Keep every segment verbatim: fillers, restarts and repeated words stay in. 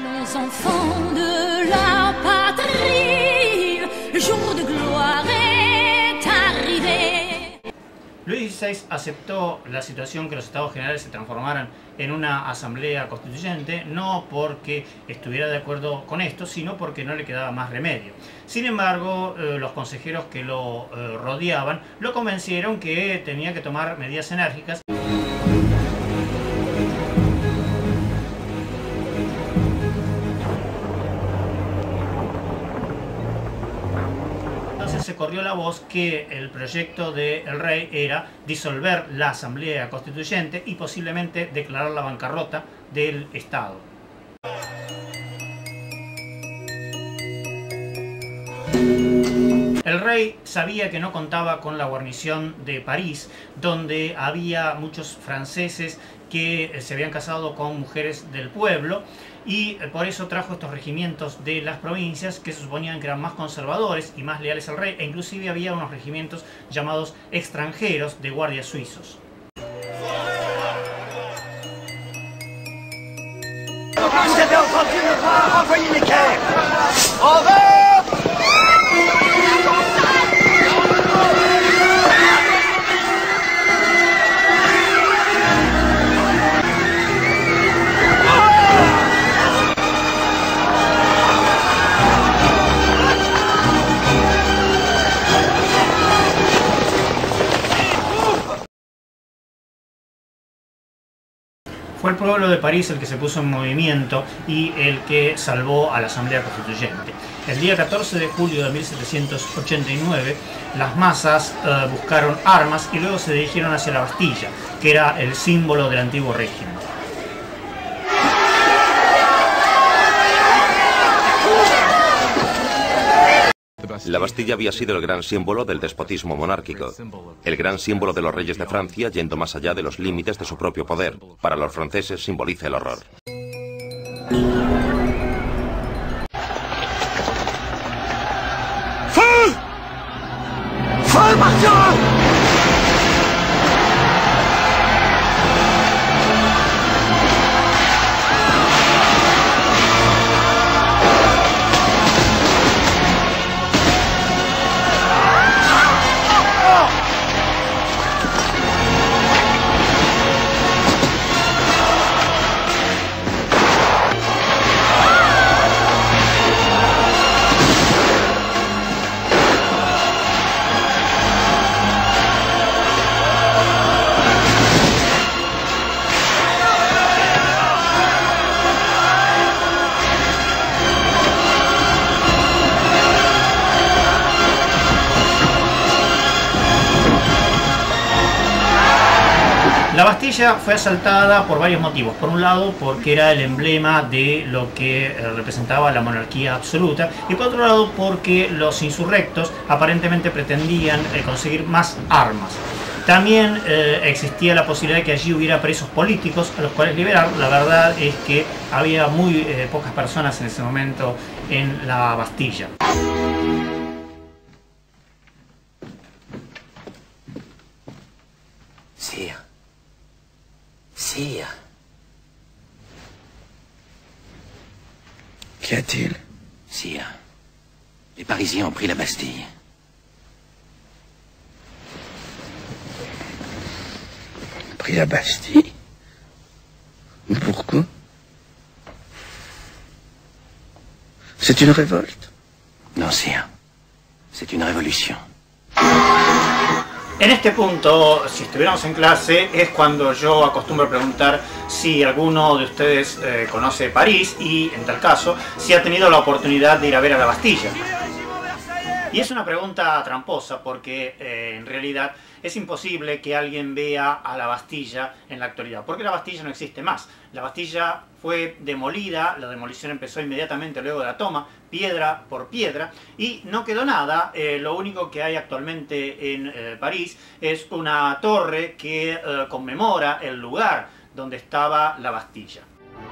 Les enfants de la patrie, le jour de gloire est arrivé. Luis dieciséis aceptó la situación que los Estados Generales se transformaran en una asamblea constituyente, no porque estuviera de acuerdo con esto, sino porque no le quedaba más remedio. Sin embargo, eh, los consejeros que lo eh, rodeaban lo convencieron que tenía que tomar medidas enérgicas. Se corrió la voz que el proyecto del rey era disolver la Asamblea Constituyente y posiblemente declarar la bancarrota del Estado. El rey sabía que no contaba con la guarnición de París, donde había muchos franceses que se habían casado con mujeres del pueblo, y por eso trajo estos regimientos de las provincias que se suponían que eran más conservadores y más leales al rey, e inclusive había unos regimientos llamados extranjeros de guardias suizos. Fue el pueblo de París el que se puso en movimiento y el que salvó a la Asamblea Constituyente. El día catorce de julio de mil setecientos ochenta y nueve, las masas eh, buscaron armas y luego se dirigieron hacia la Bastilla, que era el símbolo del antiguo régimen. La Bastilla había sido el gran símbolo del despotismo monárquico, el gran símbolo de los reyes de Francia yendo más allá de los límites de su propio poder. Para los franceses simboliza el horror. ¡Feu! ¡Feu, marchand! La Bastilla fue asaltada por varios motivos. Por un lado, porque era el emblema de lo que representaba la monarquía absoluta, y por otro lado, porque los insurrectos aparentemente pretendían conseguir más armas. También eh, existía la posibilidad de que allí hubiera presos políticos a los cuales liberar. La verdad es que había muy eh, pocas personas en ese momento en la Bastilla. Sire. Sire. Qu'y a-t-il? Sire, les Parisiens ont pris la Bastille. Pris la Bastille? Pourquoi? C'est une révolte? Non, sire. C'est une révolution. En este punto, si estuviéramos en clase, es cuando yo acostumbro preguntar si alguno de ustedes eh, conoce París y, en tal caso, si ha tenido la oportunidad de ir a ver a la Bastilla. Y es una pregunta tramposa porque, eh, en realidad, es imposible que alguien vea a la Bastilla en la actualidad, porque la Bastilla no existe más. La Bastilla fue demolida, la demolición empezó inmediatamente luego de la toma, piedra por piedra, y no quedó nada. Eh, lo único que hay actualmente en eh, París es una torre que eh, conmemora el lugar donde estaba la Bastilla.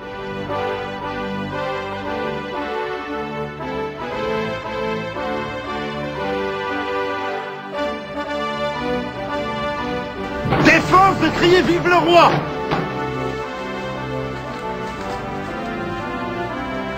Défense de crier vive le roi!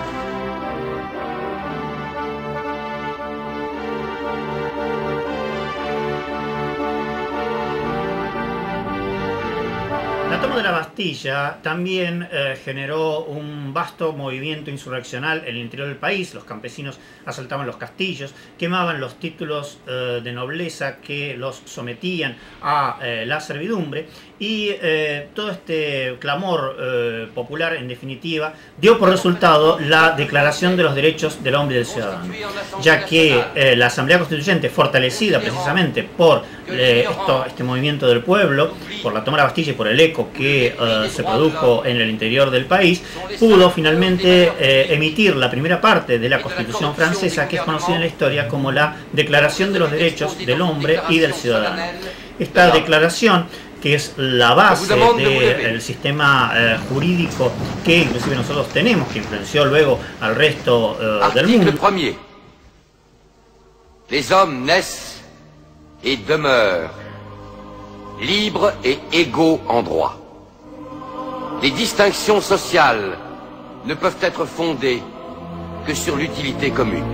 quilombo de la Bastilla también eh, generó un vasto movimiento insurreccional en el interior del país. Los campesinos asaltaban los castillos, quemaban los títulos eh, de nobleza que los sometían a eh, la servidumbre, y eh, todo este clamor eh, popular, en definitiva, dio por resultado la Declaración de los Derechos del Hombre y del Ciudadano, ya que eh, la Asamblea Constituyente, fortalecida precisamente por eh, esto, este movimiento del pueblo, por la toma de la Bastilla y por el eco que eh, se produjo en el interior del país, pudo finalmente eh, emitir la primera parte de la Constitución francesa, que es conocida en la historia como la Declaración de los Derechos del Hombre y del Ciudadano. Esta declaración, que es la base del sistema eh, jurídico que inclusive nosotros tenemos, que influenció luego al resto eh, del mundo. Article premier. Les hommes naissent et demeurent libres et égaux en droit. Les distinctions sociales ne peuvent être fondées que sur l'utilité commune.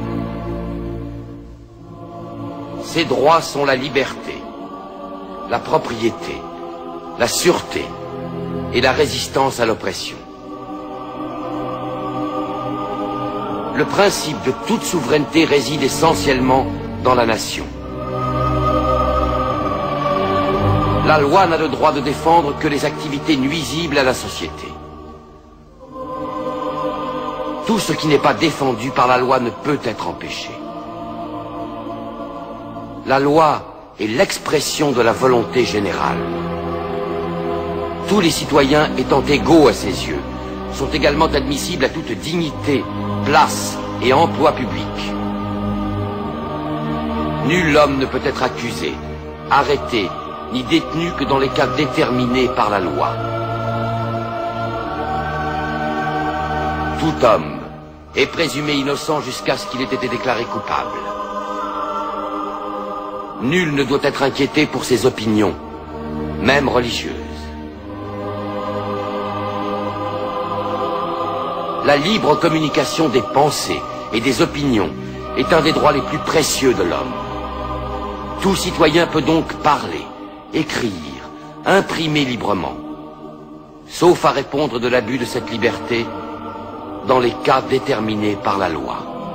Ces droits sont la liberté, la propriété, la sûreté et la résistance à l'oppression. Le principe de toute souveraineté réside essentiellement dans la nation. La loi n'a le droit de défendre que les activités nuisibles à la société. Tout ce qui n'est pas défendu par la loi ne peut être empêché. La loi est l'expression de la volonté générale. Tous les citoyens étant égaux à ses yeux, sont également admissibles à toute dignité, place et emploi public. Nul homme ne peut être accusé, arrêté, ni détenu que dans les cas déterminés par la loi. Tout homme est présumé innocent jusqu'à ce qu'il ait été déclaré coupable. Nul ne doit être inquiété pour ses opinions, même religieuses. La libre communication des pensées et des opinions est un des droits les plus précieux de l'homme. Tout citoyen peut donc parler, écrire, imprimer librement, sauf à répondre de l'abus de cette liberté dans les cas déterminés par la loi.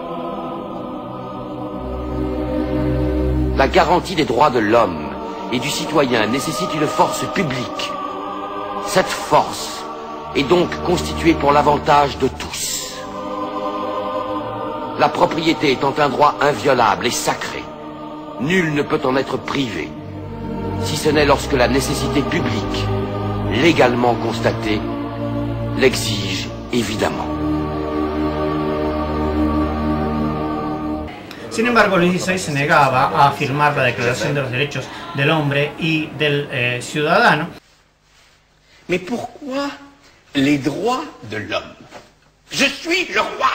La garantie des droits de l'homme et du citoyen nécessite une force publique. Cette force est donc constituée pour l'avantage de tous. La propriété étant un droit inviolable et sacré, nul ne peut en être privé, si ce n'est lorsque la nécessité publique, légalement constatée, l'exige évidemment. Sin embargo, Luis dieciséis se negaba a firmar la Declaración de los Derechos del Hombre y del eh, Ciudadano. Mais pourquoi les droits de l'homme? Je suis le roi.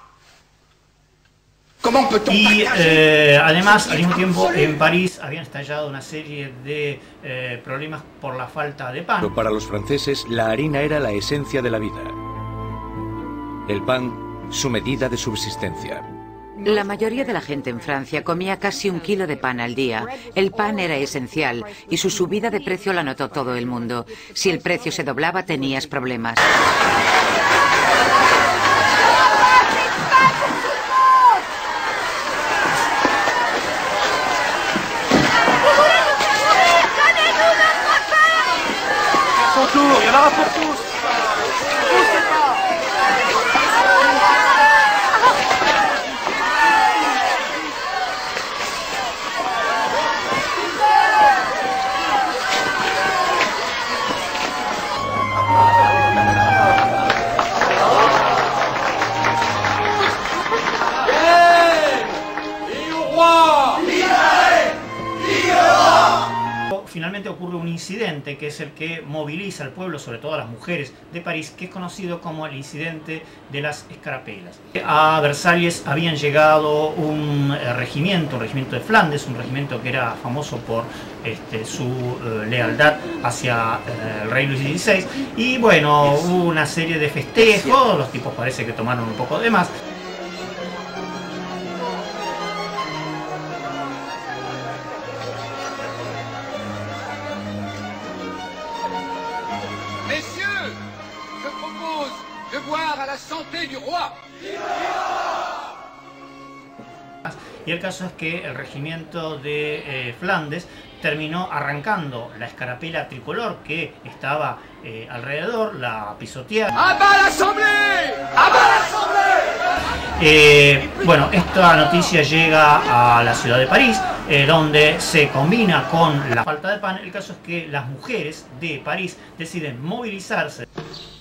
Comment peut-on Y partager? eh, además, al mismo tiempo, en París habían estallado una serie de eh, problemas por la falta de pan. Pero para los franceses, la harina era la esencia de la vida. El pan, su medida de subsistencia. La mayoría de la gente en Francia comía casi un kilo de pan al día. El pan era esencial y su subida de precio la notó todo el mundo. Si el precio se doblaba, tenías problemas. Finalmente ocurre un incidente que es el que moviliza al pueblo, sobre todo a las mujeres de París, que es conocido como el incidente de las escarapelas. A Versalles habían llegado un eh, regimiento, un regimiento de Flandes, un regimiento que era famoso por este, su eh, lealtad hacia eh, el rey Luis dieciséis, y bueno, hubo una serie de festejos, los tipos parece que tomaron un poco de más. volonté du roi. Y el caso es que el regimiento de eh, Flandes terminó arrancando la escarapela tricolor que estaba eh, alrededor, la pisotearon. ¡A bas l'Assemblée! ¡A bas l'Assemblée! Eh, bueno, esta noticia llega a la ciudad de París, eh, donde se combina con la falta de pan. El caso es que las mujeres de París deciden movilizarse.